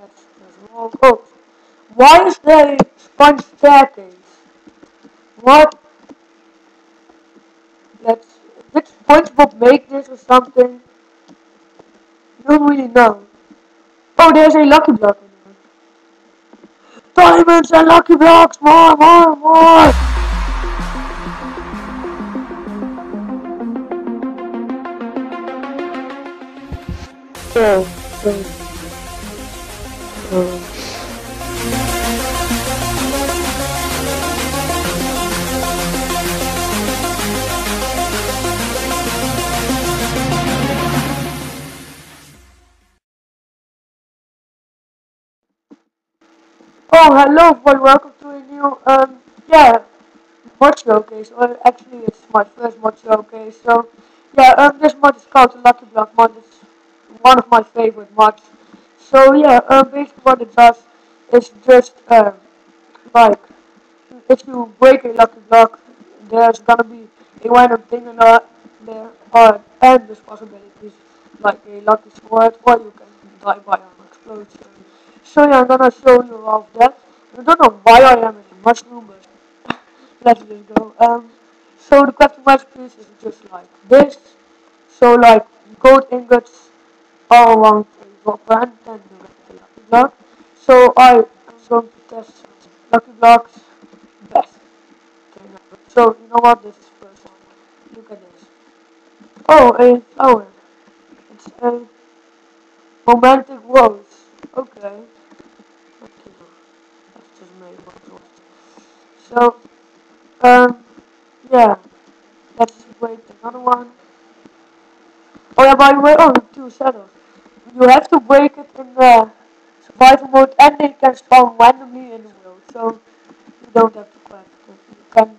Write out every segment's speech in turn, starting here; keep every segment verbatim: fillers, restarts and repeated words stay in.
Let's just walk. Oh, why is there a sponge staircase? What? Let's. Did SpongeBob make this or something? You don't really know. Oh, there's a lucky block in here. Diamonds and lucky blocks! More, more, more! Oh, oh, oh. Oh, hello, everyone. Welcome to a new, um, yeah, mod showcase. Or actually, it's my first mod showcase. So, yeah, um, this mod is called the Lucky Block mod. It's one of my favorite mods. So, yeah, um, basically what it does is just, um, like, if you break a lucky block, there's gonna be a random thing in uh, there, or endless possibilities, like a lucky sword, or you can die by an explosion. So yeah, I'm gonna show you all of that. I don't know why I am in a mushroom, but let's just go. Um, so the crafting recipes is just like this. So like gold ingots all around a rock band, and you get the lucky block. So I am going to test some lucky blocks. Best thing ever. So you know what? This is first one. Look at this. Oh, a flower. It's a romantic rose. Okay. Okay. That's just made one rose. So, um, yeah. Let's wait another one. Oh yeah, by the way, oh, two shadows. You have to break it in the survival mode, and they can spawn randomly in the world. So you don't have to craft it. You can.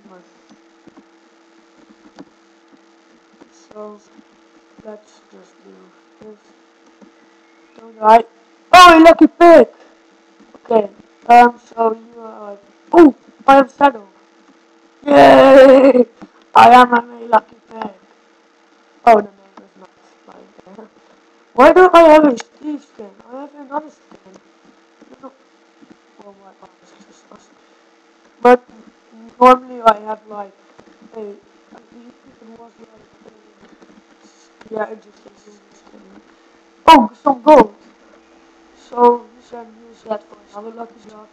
So let's just do this. Don't die. Oh, a lucky pig! Okay, um, so you are like, oh, I have saddle. Yay! I am a lucky pig. Oh, the name is not like there. Why do I have a Steve skin? I have another skin. No. Oh my god, this is disgusting. But normally I have like a, I think it was like a, yeah, it just is skin. Oh, some gold. So you can use that for another lucky block.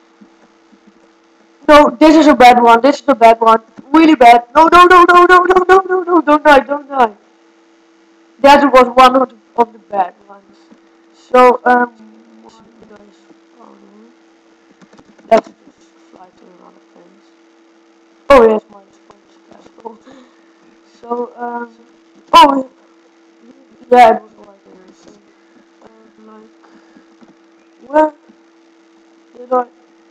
No, this is a bad one. This is a bad one. Really bad. No, no, no, no, no, no, no, no, no. Don't die, don't die. That was one of the, of the bad ones. So, um, what did I spawn in? Let's just fly to another place. Oh, yes, my sponge castle. So, um, oh, yeah, it was right there. So, um, like, where did I? It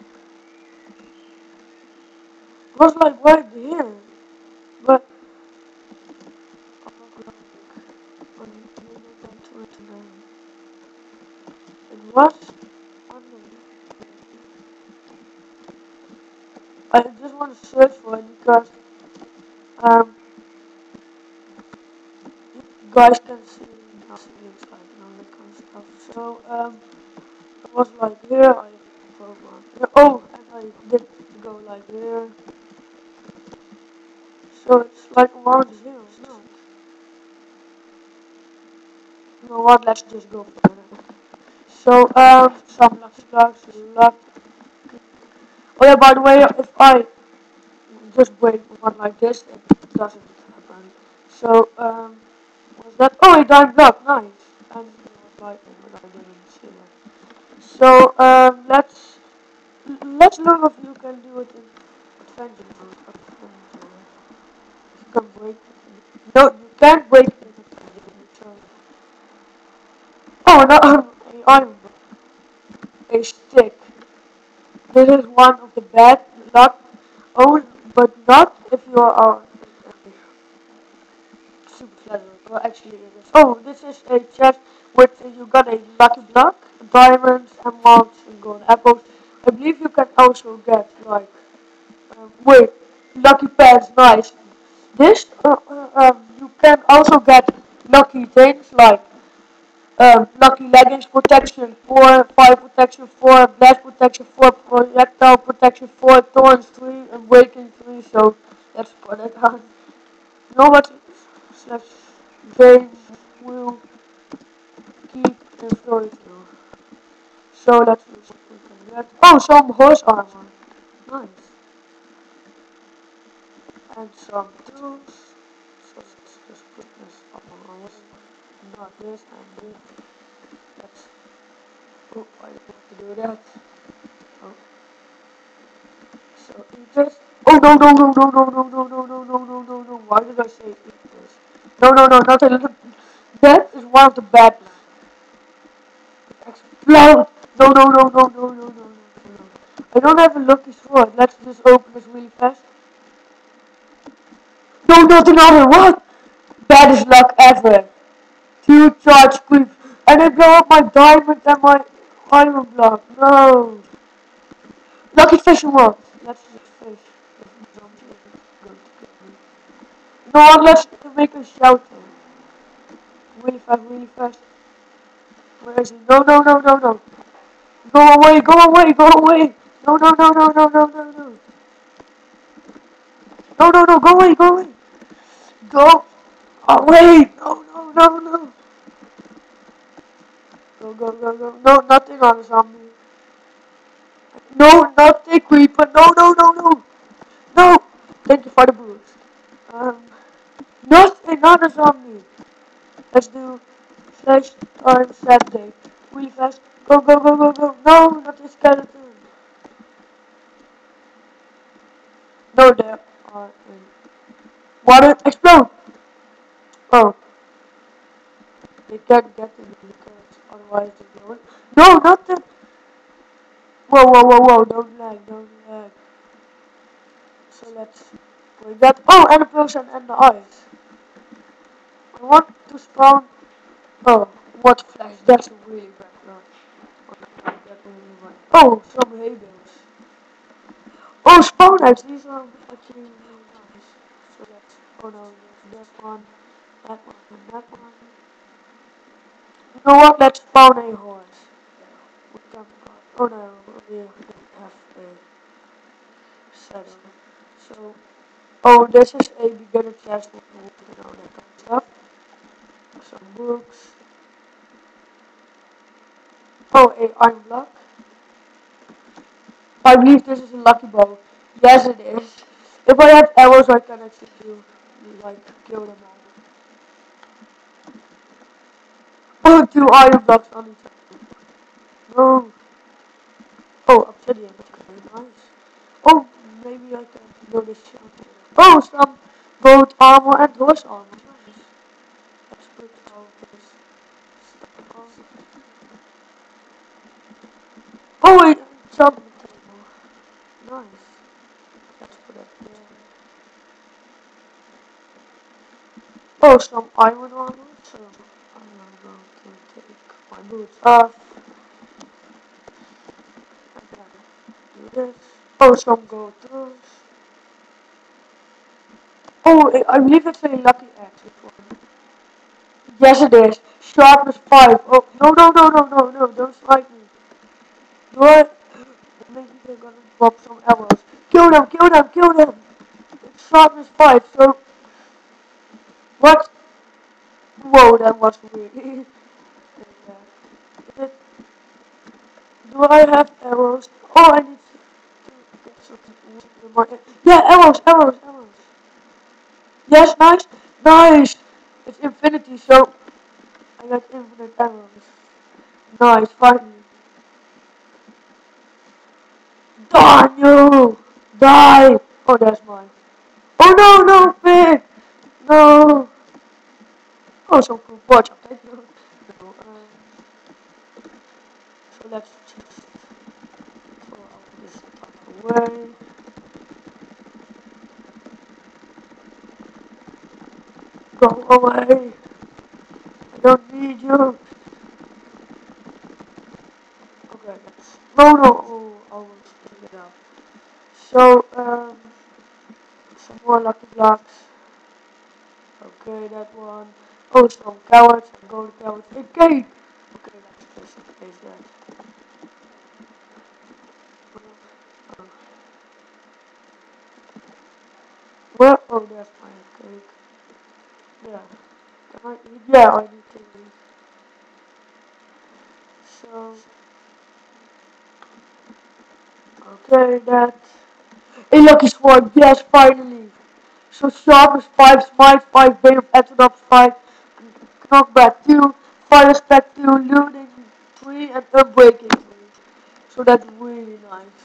was like right here. But, I was like, on to it again. It was under. I just want to search for it because, um, you guys can see how it looks like and all that kind of stuff. So, um, it was like here, I broke one. Here. Oh, and I did go like here. So it's like around here, no? You know what, let's just go further. So, um, some lucky blocks, luck. Oh yeah, by the way, if I just break one like this, it doesn't happen. So, um, was that? Oh, a diamond block, nice. And it was lightning, but I didn't see that. So, um, let's let's look if you can do it in adventure mode. Adventure. You can break it. No, you can't break it in adventure mode. So, oh no, a iron block, a stick. This is one of the bad luck. Oh, but not if you are super clever. Well, actually, it is. Oh, this is a chest with uh, you got a lucky block, diamonds, emeralds, and gold apples. I believe you can also get like um, wait, lucky pets. Nice. This uh, uh, um, you can also get lucky things like Um, lucky leggings protection four, fire protection four, blast protection four, projectile protection four, thorns three, and breaking three. So let's put it on. You know what? Let's they will keep the story through. So let's see what we can get. Oh, some horse armor. Nice. And some tools. So let's just put this up on this. Not this and this. Let's. Oh, I don't want to do that. Oh. So eat this. Oh no no no no no no no no no no no no no. Why did I say eat this? No no no not a little. That is one of the bad ones. Explode! No no no no no no no no no. I don't have a lucky sword. Let's just open this really fast. No, not another. What? Baddest luck ever. Two charge creeps. And I blow up my diamond and my iron block. No. Lucky fishing rod. Let's just fish. If zombie is going to kill me. You know what? Let's make a shelter. Really fast, really fast. Where is he? No, no, no, no, no. Go away, go away, go away. No, no, no, no, no, no, no, no. No, no, no, go away, go away. Go away. No, no, no, no. Go, go, go, go. No, nothing on the zombie. No, not the creeper. No, no, no, no. No. Thank you for the boost. Um, not another zombie. Let's do slash time Saturday. Really fast. Go, go, go, go, go. No, not the skeleton. No, there are in water. Explode. Oh, they can't get to me because otherwise they blow it. No, not the. Whoa, whoa, whoa, whoa. Don't lag, don't lag. So let's we got oh and a person and the eyes. I want to spawn oh what flash, that's a really bad run. Oh, no, that really bad. Oh some hay bales. Oh spawn eggs, these are actually really nice. So that's oh no there's that one, that one and that one. You know what, let's spawn a horse. We can oh no we don't have a saddle. So oh this is a beginner chest with wood and all that kind of stuff. Some books. Oh, a iron block. I believe this is a lucky bow. Yes, it is. If I have arrows, I can actually do, like, kill them all. Oh, two iron blocks on each other. No. Oh, obsidian. Okay, nice. Oh, maybe I can build this shelter. Oh, some gold armor and horse armor. Nice. Let's put all this stuff on. Oh, wait, some table. Nice. Let's put it there. Oh, some iron armor, so I'm going to take my boots off and then do this. Oh, some gold tools. Oh, I believe it's a lucky axe, this one. Yes, it is. Sharpness five. Oh, no, no, no, no, no, no, don't strike me. Do I? Maybe they're gonna drop some arrows. Kill them, kill them, kill them. It's sharpness five, so. What? Whoa, that was weird. yeah. Do I have arrows? Oh, I need to get something. Yeah, arrows, arrows, arrows. Yes, nice, nice. It's infinity, so I got infinite arrows. Nice, finally. Darn you! Die! Oh, that's mine. Oh no, no, pig! No! Oh, some cool watch. I'll take you. No, um, so let's just throw all this stuff away. Go away! I don't need you! Okay, let's. No, no, oh, I will take it out. So, um, some more lucky blocks. Okay, that one. Oh, some carrots. I'm going to carrots. A cake! taste that. Oh. Where? Oh, there's my cake. Yeah. Can I eat? Yeah, I need to eat. So, okay, that. A lucky sword, yes, finally. So sharpness five, smite five, bane of Ethernops five, knockback two, fire spec two, looting three, and unbreaking three. So that's really nice.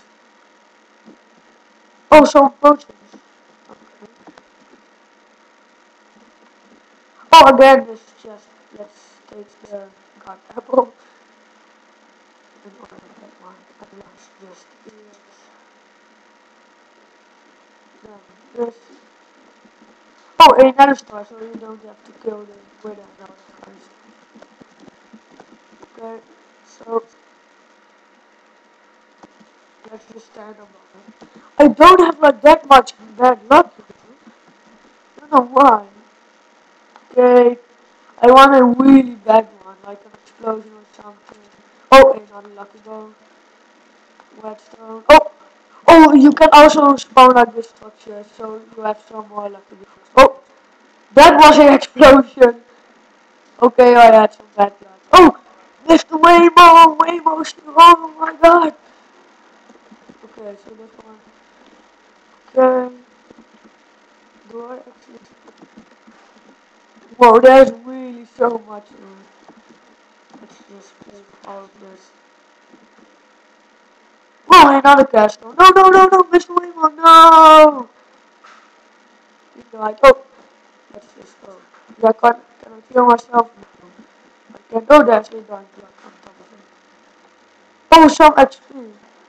Oh, some potions. Okay. Oh, again, this chest. Let's take the god apple. In order to get one. And let's just eat it. Then this. Oh, another star, so you don't have to kill the wither and all that kind of stuff. Okay, so let's just stand above it. I don't have like that much bad luck, you know? I don't know why. Okay, I want a really bad one, like an explosion or something. Oh, another lucky bone. Whetstone. Oh! Oh, you can also spawn like this structure, so you have some more lucky bones. Oh! That was an explosion! Okay, I had some bad luck. Oh! Mister Waymo! Waymo! Oh my god! Okay, so this one. Okay. Do I actually... Whoa, there's really so much in it. Let's just place all of this. Oh, another castle. No, no, no, no, Mister Waymo, no! He died. Oh! Let's just go. Yeah, can, can I kill myself? No. I can't. Oh, there's a diamond block on top of it. Oh, some X P.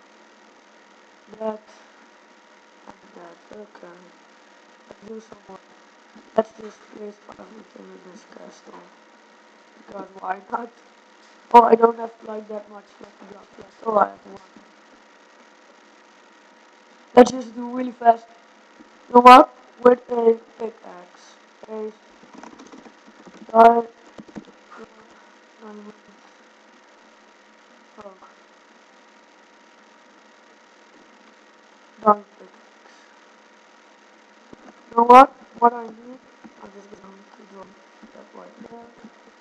That and that. Okay. Let's do some more. Let's just place everything in this castle. Because why not? Oh, I don't have like that much lucky block left. Oh, I have one. Let's just do really fast. You know what? With a pickaxe. A diamond. Diamond. Oh, diamond pickaxe. You know what? What I need? I'm just going to do that right there.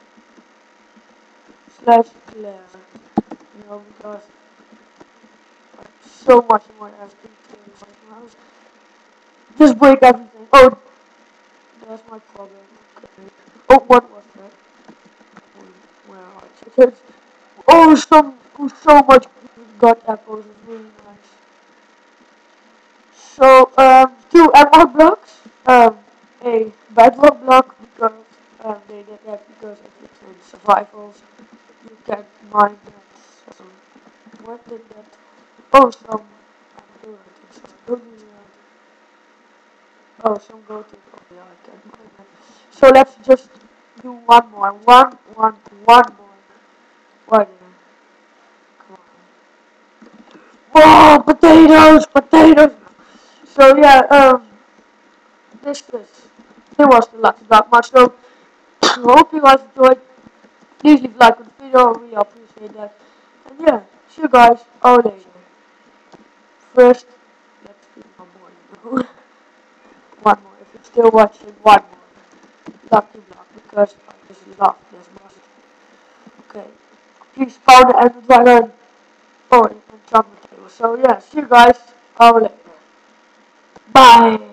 Slash Claire. You know, because I have so much more F P right now. Just break everything. Oh, that's my problem. Okay. Oh, what was that? Where are chickens? Oh, some, oh, so much god apples is really nice. So, um, two emerald blocks, um, a bedrock block because um, they did that because if it's in survivals, you can mine that. So, what did that? Oh, some, I do I think so. I don't really know. Oh, some go to, oh yeah, I can mine that. So let's just do one more, one, one, one more. Why did I? Come on. Oh, potatoes, potatoes! So yeah, um, this, this. It was the Lucky Block match. So, hope you guys enjoyed. Please leave a like on the video. I really appreciate that. And yeah, see you guys all later. First, let's do one more, you know. One more. If you're still watching, one more. Lucky Block, because I just love this mod. Okay. Please follow the Ender Dragon. Oh, and Enchantment Table. So yeah, see you guys all later. Bye.